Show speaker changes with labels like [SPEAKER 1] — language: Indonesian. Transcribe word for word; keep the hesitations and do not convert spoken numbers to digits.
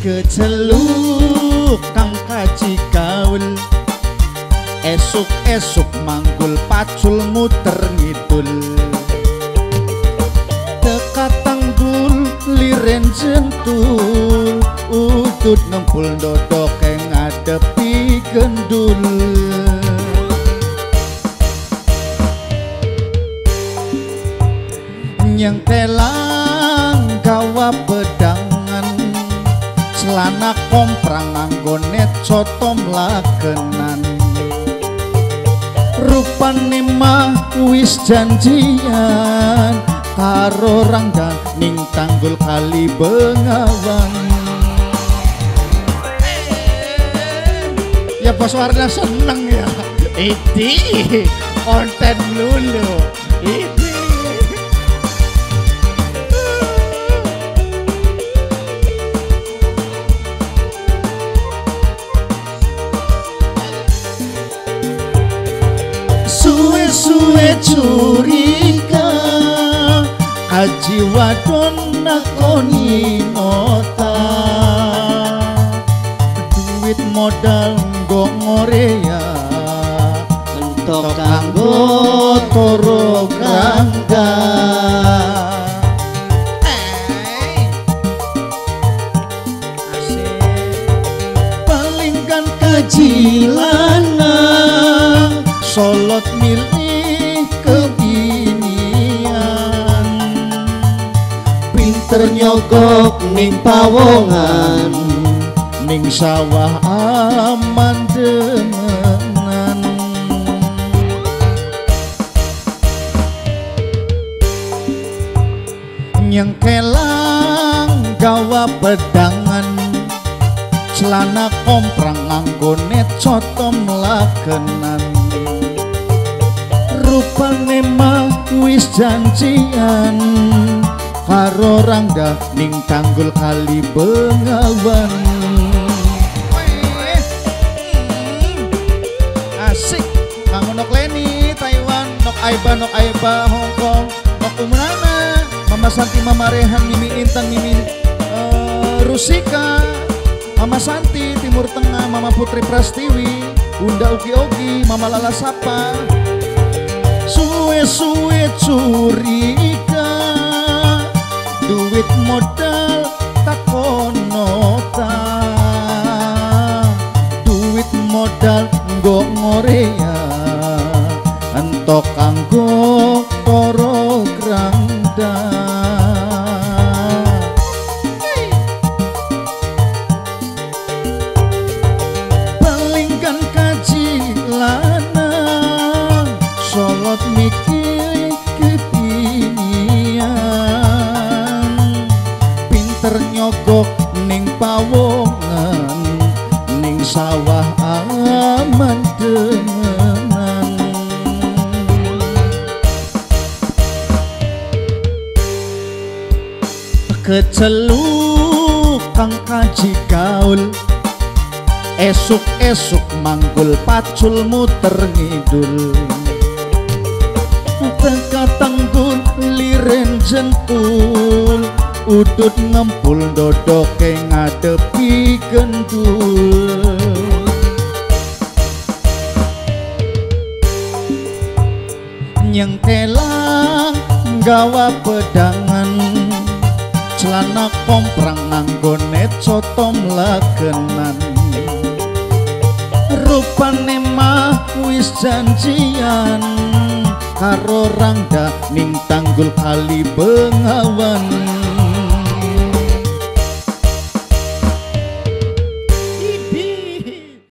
[SPEAKER 1] keceluk kang kaji gaul esuk-esuk manggul pacul muter ngidul teka tanggul liren jentul udut ngempul dodok yang ngadepi gendul nyengkelang gawa pedangan celana komprang anggone cotom lakenan rupane mah wis janjian karo rangga ning tanggul kali Bengawan. Ya Bos Warna seneng ya ini konten lulu ini suwe curiga kaji wadon nakoni nota duit modal nggo ngorea entok kanggo toro grangga palingkan kaji lanang solot milih kebinian pinter nyogok ning pawongan ning sawah aman demenan nyengkelang gawa pedangan celana komprang anggone cotom lakenan rupane mah wis janjian karo rangga ning tanggul kali Bengawan. Asik kanggo nok Leni Taiwan nok Aiba nok Aiba Hong Kong nok Umrana Mama Santi Mama Rehan Mimi Intan Mimi uh, Rusika Mama Santi Timur Tengah Mama Putri Prastiwi Bunda Uki Ogi Mama Lala Sapa suwe-suwe curiga duit modal takonota duit modal nggo ngorea entok kanggo toro grangda palingkan kaji lanang solot mikir kebinian pinter nyogok ning pawongan ning sawah aman demenan keceluk kang kaji gaul esuk-esuk manggul pacul muter ngidul teka tanggul liren jentul udut ngempul dodok yang ngadepi gendul nyengkelang gawa pedangan celana komprang anggone cotom lakenan rupane mah wis janjian karo rangga ning tanggul kali Bengawan.